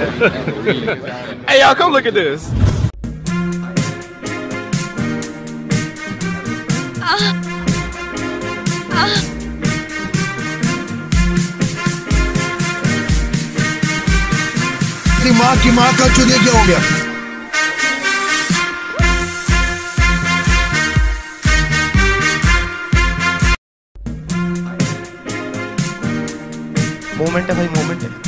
Hey y'all, come look at this. माँ की माँ का चुने क्या हो गया? मोमेंट है भाई, मोमेंट है।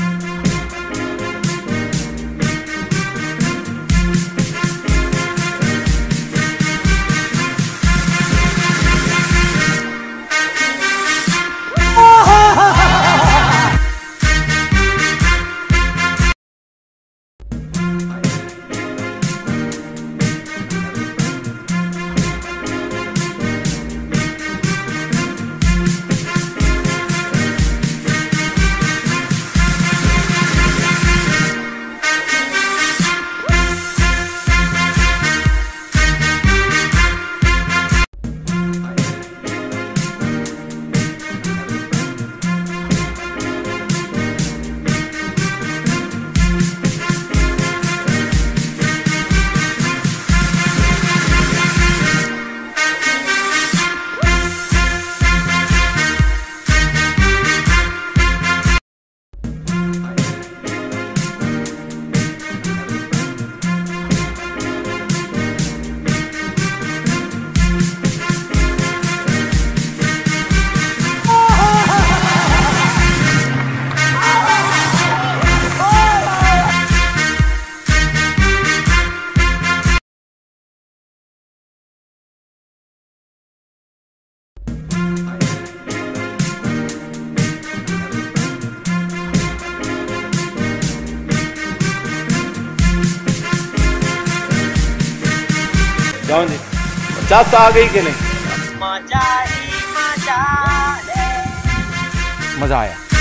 जाओ जी, 50 आ गई कि नहीं? मजा ही मजा है। मजा आया।